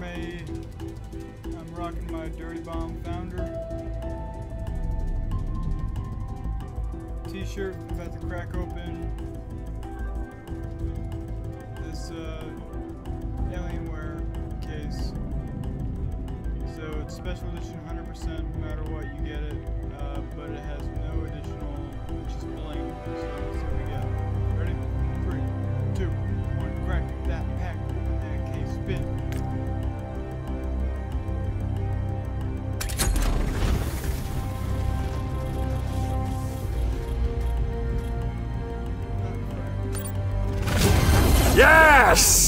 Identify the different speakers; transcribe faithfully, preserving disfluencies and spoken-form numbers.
Speaker 1: a, I'm rocking my Dirty Bomb Founder t-shirt. I'm about to crack open this uh, Alienware case. So it's special edition one hundred percent no matter what you get it, uh, but it has no additional, it's just blank. So let's see what we get. Ready? Three, two, one, crack that pack, open that case, spin.
Speaker 2: Yes!